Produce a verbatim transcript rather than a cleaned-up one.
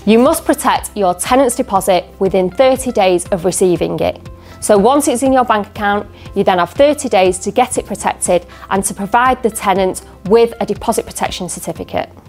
You must protect your tenant's deposit within thirty days of receiving it. So once it's in your bank account, you then have thirty days to get it protected and to provide the tenant with a deposit protection certificate.